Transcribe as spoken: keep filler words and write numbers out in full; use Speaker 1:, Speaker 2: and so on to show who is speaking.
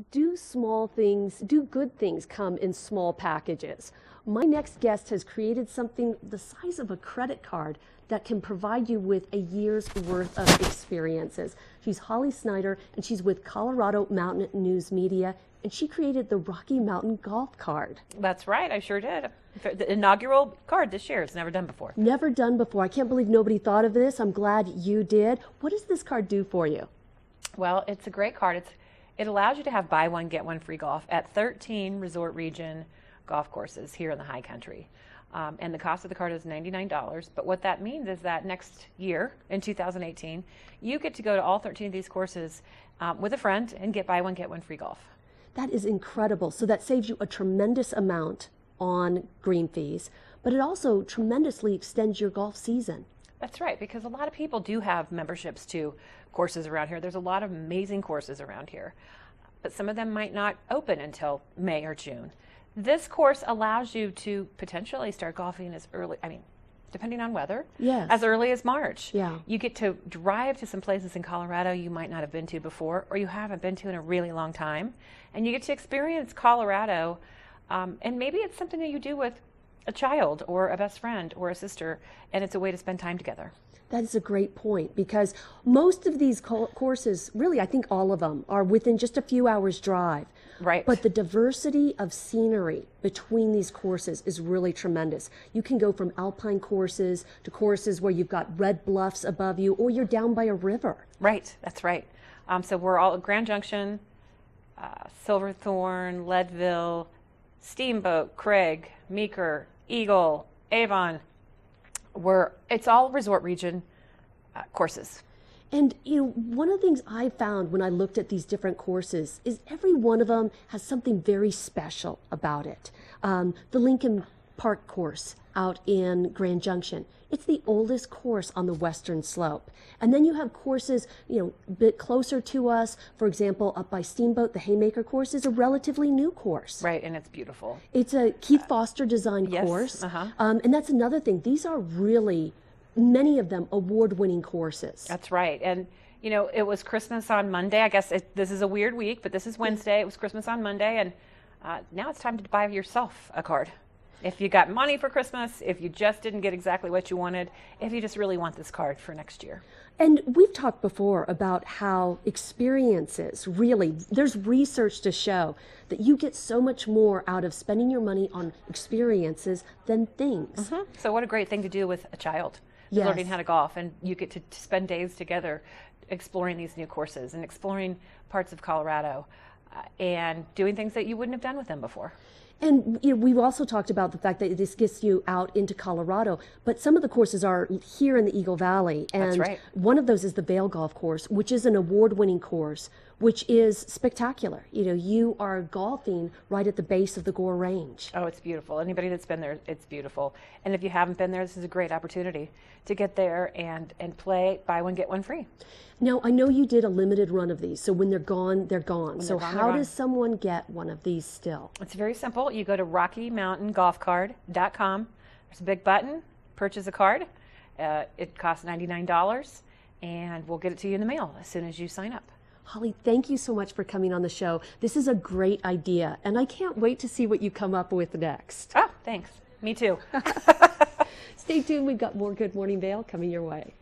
Speaker 1: do small things, do good things come in small packages? My next guest has created something the size of a credit card that can provide you with a year's worth of experiences. She's Holly Snyder, and she's with Colorado Mountain News Media, and she created the Rocky Mountain Golf Card.
Speaker 2: That's right, I sure did. The inaugural card this year. It's never done before.
Speaker 1: Never done before. I can't believe nobody thought of this. I'm glad you did. What does this card do for you?
Speaker 2: Well, it's a great card. It's It allows you to have buy one, get one free golf at thirteen resort region golf courses here in the high country. Um, and the cost of the card is ninety-nine dollars. But what that means is that next year, in two thousand eighteen, you get to go to all thirteen of these courses um, with a friend and get buy one, get one free golf.
Speaker 1: That is incredible. So that saves you a tremendous amount on green fees, but it also tremendously extends your golf season.
Speaker 2: That's right, because a lot of people do have memberships to courses around here. There's a lot of amazing courses around here, but some of them might not open until May or June. This course allows you to potentially start golfing as early, I mean, depending on weather,
Speaker 1: yes,
Speaker 2: as early as March.
Speaker 1: Yeah.
Speaker 2: You get to drive to some places in Colorado you might not have been to before, or you haven't been to in a really long time, and you get to experience Colorado, um, and maybe it's something that you do with a child or a best friend or a sister, and it's a way to spend time together.
Speaker 1: That is a great point, because most of these co courses, really I think all of them, are within just a few hours drive.
Speaker 2: Right.
Speaker 1: But the diversity of scenery between these courses is really tremendous. You can go from alpine courses to courses where you've got red bluffs above you, or you're down by a river.
Speaker 2: Right, that's right. Um, so we're all at Grand Junction, uh, Silverthorne, Leadville, Steamboat, Craig, Meeker, Eagle, Avon. We're, it's all resort region uh, courses.
Speaker 1: And you know, one of the things I found when I looked at these different courses is every one of them has something very special about it. Um, the Lincoln Park course out in Grand Junction, it's the oldest course on the western slope. And then you have courses, you know, a bit closer to us. For example, up by Steamboat, the Haymaker course is a relatively new course.
Speaker 2: Right, and it's beautiful.
Speaker 1: It's a Keith Foster designed
Speaker 2: yes,
Speaker 1: course.
Speaker 2: uh-huh.
Speaker 1: um, and that's another thing. These are really, many of them, award-winning courses.
Speaker 2: That's right. And, you know, it was Christmas on Monday. I guess it, this is a weird week, but this is Wednesday. It was Christmas on Monday, and uh, now it's time to buy yourself a card. If you got money for Christmas, if you just didn't get exactly what you wanted, if you just really want this card for next year.
Speaker 1: And we've talked before about how experiences, really, there's research to show that you get so much more out of spending your money on experiences than things.
Speaker 2: Mm-hmm. So what a great thing to do with a child,
Speaker 1: Yes.
Speaker 2: learning how to golf, and you get to, to spend days together exploring these new courses and exploring parts of Colorado uh, and doing things that you wouldn't have done with them before.
Speaker 1: And you know, we've also talked about the fact that this gets you out into Colorado, but some of the courses are here in the Eagle Valley. And
Speaker 2: That's right.
Speaker 1: One of those is the Vail Golf Course, which is an award-winning course, which is spectacular. You know, you are golfing right at the base of the Gore Range.
Speaker 2: Oh, it's beautiful. Anybody that's been there, it's beautiful. And if you haven't been there, this is a great opportunity to get there and, and play, buy one, get one free.
Speaker 1: Now, I know you did a limited run of these, so when they're gone, they're gone.
Speaker 2: When
Speaker 1: so
Speaker 2: they're gone,
Speaker 1: how
Speaker 2: they're
Speaker 1: does
Speaker 2: gone.
Speaker 1: someone get one of these still?
Speaker 2: It's very simple. You go to Rocky Mountain Golf Card dot com. There's a big button, purchase a card. Uh, it costs ninety-nine dollars, and we'll get it to you in the mail as soon as you sign up.
Speaker 1: Holly, thank you so much for coming on the show. This is a great idea, and I can't wait to see what you come up with next.
Speaker 2: Oh, thanks. Me too.
Speaker 1: Stay tuned. We've got more Good Morning Vail coming your way.